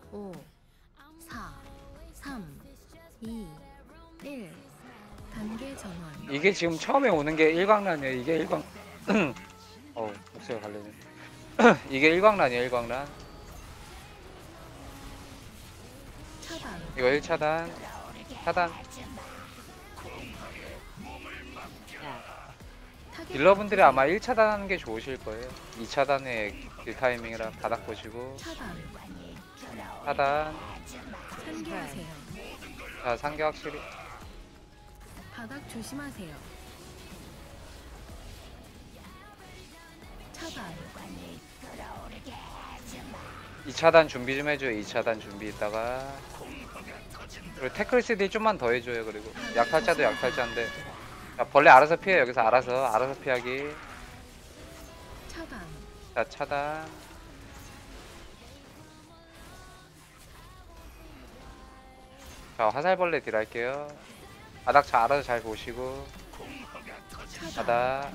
5, 4, 3, 2, 1. 단계 전환. 이게 지금 처음에 오는 게 일광란이에요. 이게 일광. 어우, 목소리가 갈리네. 이게 일광란이에요, 일광란. 차단. 이거 1차단. 차단. 타겟 딜러분들이 바꾸세요. 아마 1차단 하는 게 좋으실 거예요. 2차단의 딜 타이밍이라 바닥 보시고. 차단. 차단. 상기하세요. 자, 상계 확실히. 바닥 조심하세요. 차단. 2차단 준비 좀 해줘요. 2차단 준비 있다가. 그리고 태클 CD 좀만 더 해줘요. 그리고 약탈자도 약탈자인데. 자, 벌레 알아서 피해. 여기서 알아서 피하기. 차단. 자, 차단. 자, 화살벌레 딜 할게요. 바닥 잘 알아서 잘 보시고. 차단. 바닥.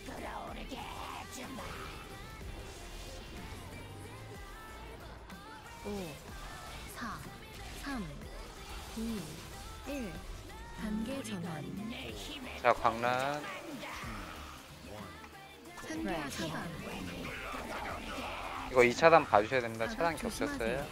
오, 4, 3, 2, 1. 단계 전환. 자, 광란. 상계 차단. 이거 2차단 봐주셔야 됩니다. 바닥 차단 조심하세요. 겹쳤어요.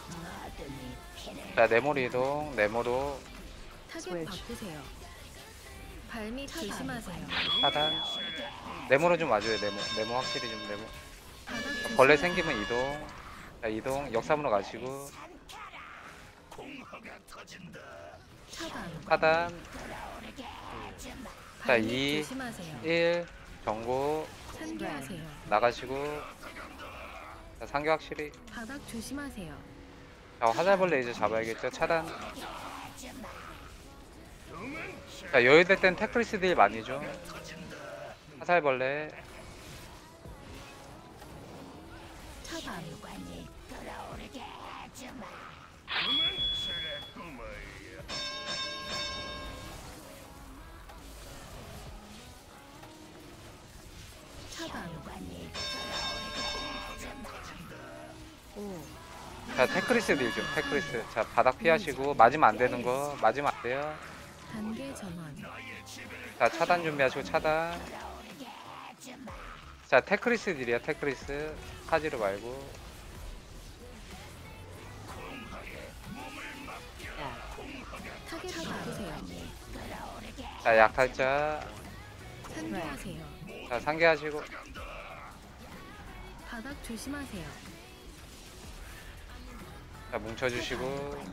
자, 네모로 이동. 네모로. 타겟 바꾸세요. 발밑 조심하세요. 차단. 네모로 좀 와줘요. 네모 확실히 좀 네모. 바닥 벌레 조심하세요. 생기면 이동. 자, 이동. 역삼으로 가시고. 차단. 차단. 자, 발밑 2, 조심하세요. 1. 경고. 상계하세요. 나가시고. 자, 상계 확실히. 바닥 조심하세요. 자, 화살벌레 이제 잡아야겠죠. 차단. 자, 여유될 땐 태클리스 딜 많이 줘. 화살벌레. 차단. 차단. 5, 자, 태클리스 딜 좀. 태클리스. 자, 바닥 피하시고. 맞으면 안 되는 거. 맞으면 안 돼요. 단계 전환. 자, 차단 준비하시고. 차단. 자, 태클리스 딜이야. 태클리스. 카지로 말고. 타겟 바꾸세요. 자, 약탈자. 상계하세요. 자, 상계하시고. 바닥 조심하세요. 자, 뭉쳐주시고.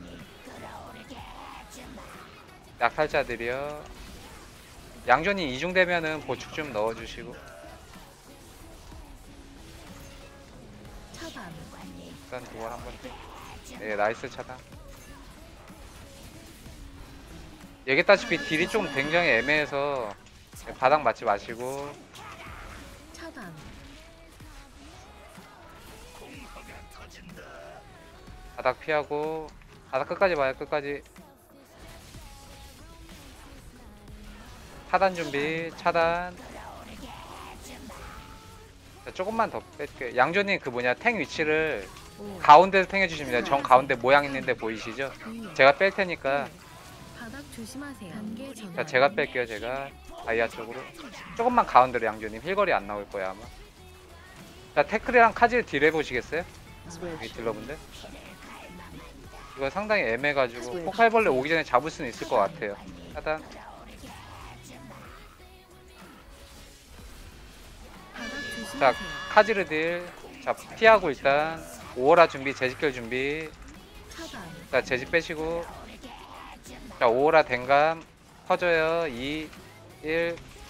약탈자들이요. 양존이 이중되면은 보축 좀 넣어주시고. 차단. 일단 두번 한번. 네, 나이스 차단. 얘기했다시피 딜이 좀 굉장히 애매해서 바닥 맞지 마시고. 차단. 바닥 피하고. 바닥 끝까지 봐요. 끝까지. 차단 준비. 차단. 자, 조금만 더 뺄게요. 양조님 그 뭐냐 탱 위치를 5, 가운데서 탱 해주십니다. 정 가운데 모양 있는데 보이시죠? 2, 제가 뺄 테니까. 바닥 조심하세요. 단계 전환. 자, 제가 뺄게요. 제가 다이아 쪽으로 조금만 가운데로. 양조님 힐거리 안 나올 거야 아마. 자, 태클이랑 카질 딜 해보시겠어요? 여기 딜러분들. 이거 상당히 애매해가지고 폭발벌레 오기 전에 잡을 수는 있을 것 같아요. 차단. 바닥 자, 조심하세요. 카지르 딜. 자, 피하고 일단 오어라 준비. 재직결 준비. 차단. 자, 재직 빼시고. 자, 오어라 댕감 터져요. 2, 1.